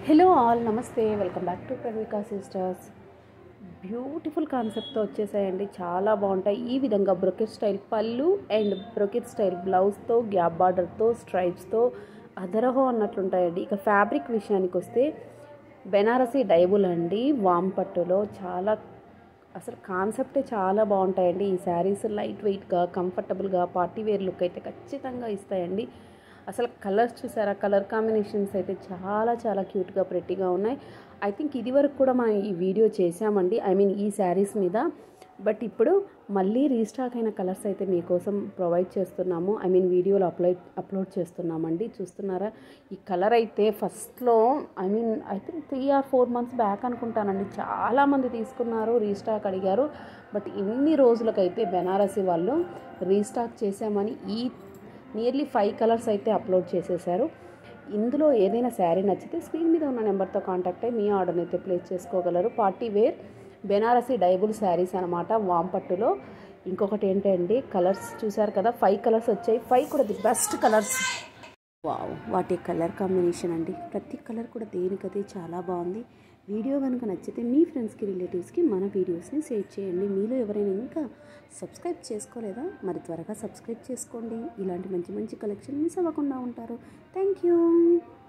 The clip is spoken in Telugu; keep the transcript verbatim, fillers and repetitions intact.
హలో ఆల్, నమస్తే. Welcome back to Praveeka sisters. Beautiful కాన్సెప్ట్తో వచ్చేసాయండి. చాలా బాగుంటాయి. ఈ విధంగా బ్రొకెట్ స్టైల్ పళ్ళు అండ్ బ్రొకెట్ స్టైల్ బ్లౌజ్తో, గ్యాప్ బార్డర్తో, స్ట్రైప్స్తో అదరహో అన్నట్లుంటాయండి. ఇక ఫ్యాబ్రిక్ విషయానికి వస్తే బెనారసీ డైబుల్ అండి. వామ్ పట్టులో చాలా అసలు కాన్సెప్టే చాలా బాగుంటాయండి. ఈ శారీస్ లైట్ వెయిట్గా, కంఫర్టబుల్గా, పార్టీ వేర్ లుక్ అయితే ఖచ్చితంగా ఇస్తాయండి. అసలు కలర్స్ చూసారా, కలర్ కాంబినేషన్స్ అయితే చాలా చాలా క్యూట్గా ప్రెట్టీగా ఉన్నాయి. ఐ థింక్ ఇది వరకు కూడా మనం ఈ వీడియో చేసామండి, ఐ మీన్ ఈ శారీస్ మీద. బట్ ఇప్పుడు మళ్ళీ రీస్టాక్ అయిన కలర్స్ అయితే మీకోసం ప్రొవైడ్ చేస్తున్నాము, ఐ మీన్ వీడియోలో అప్లోడ్ అప్లోడ్ చేస్తున్నామండి. చూస్తున్నారా, ఈ కలర్ అయితే ఫస్ట్లో I mean I think three or four months back అనుకుంటానండి, చాలామంది తీసుకున్నారు, రీస్టాక్ అడిగారు. బట్ ఇన్ని రోజులకైతే బెనారసీ వాళ్ళు రీస్టాక్ చేసామని ఈ నియర్లీ ఫైవ్ కలర్స్ అయితే అప్లోడ్ చేసేసారు. ఇందులో ఏదైనా శారీ నచ్చితే స్క్రీన్ మీద ఉన్న నెంబర్తో కాంటాక్ట్ అయ్యి మీ ఆర్డర్ని అయితే ప్లేస్ చేసుకోగలరు. పార్టీ వేర్ బెనారసీ డైబుల్ శారీస్ అనమాట, వామ్ పట్టులో. ఇంకొకటి ఏంటండి, కలర్స్ చూసారు కదా, ఫైవ్ కలర్స్ వచ్చాయి. ఫైవ్ కూడా ది బెస్ట్ కలర్స్. వావ్, వాటి కలర్ కాంబినేషన్ అండి. ప్రతి కలర్ కూడా దేనికదే చాలా బాగుంది. వీడియో కనుక నచ్చితే మీ ఫ్రెండ్స్కి, రిలేటివ్స్కి మన వీడియోస్ని షేర్ చేయండి. మీలో ఎవరైనా ఇంకా సబ్స్క్రైబ్ చేసుకోలేదా, మరి త్వరగా సబ్స్క్రైబ్ చేసుకోండి. ఇలాంటి మంచి మంచి కలెక్షన్ మిస్ అవ్వకుండా ఉంటారు. Thank you.